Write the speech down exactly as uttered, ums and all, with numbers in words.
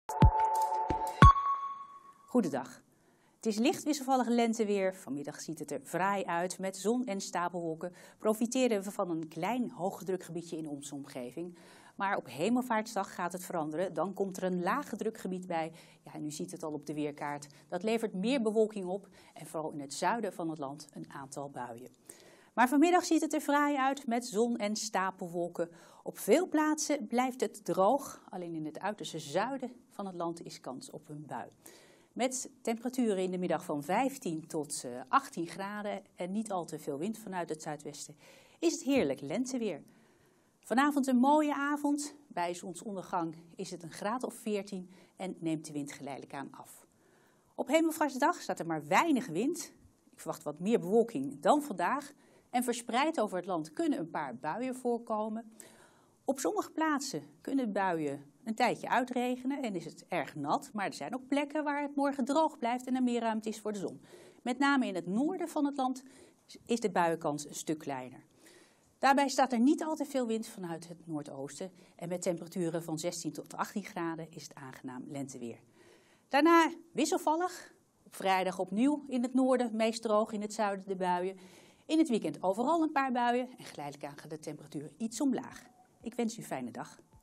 Goedendag. Het is licht wisselvallig lenteweer. Vanmiddag ziet het er fraai uit met zon en stapelwolken. Profiteren we van een klein hoogdrukgebiedje in onze omgeving. Maar op Hemelvaartsdag gaat het veranderen. Dan komt er een laaggedrukgebied bij. Ja, en u ziet het al op de weerkaart. Dat levert meer bewolking op en vooral in het zuiden van het land een aantal buien. Maar vanmiddag ziet het er fraai uit met zon en stapelwolken. Op veel plaatsen blijft het droog. Alleen in het uiterste zuiden van het land is kans op een bui. Met temperaturen in de middag van vijftien tot achttien graden en niet al te veel wind vanuit het zuidwesten, is het heerlijk lenteweer. Vanavond een mooie avond. Bij zonsondergang is het een graad of veertien en neemt de wind geleidelijk aan af. Op Hemelvaartsdag staat er maar weinig wind. Ik verwacht wat meer bewolking dan vandaag. En verspreid over het land kunnen een paar buien voorkomen. Op sommige plaatsen kunnen buien een tijdje uitregenen en is het erg nat. Maar er zijn ook plekken waar het morgen droog blijft en er meer ruimte is voor de zon. Met name in het noorden van het land is de buienkans een stuk kleiner. Daarbij staat er niet al te veel wind vanuit het noordoosten. En met temperaturen van zestien tot achttien graden is het aangenaam lenteweer. Daarna wisselvallig. Op vrijdag opnieuw in het noorden, meest droog, in het zuiden de buien. In het weekend overal een paar buien en geleidelijk aan gaat de temperatuur iets omlaag. Ik wens u een fijne dag.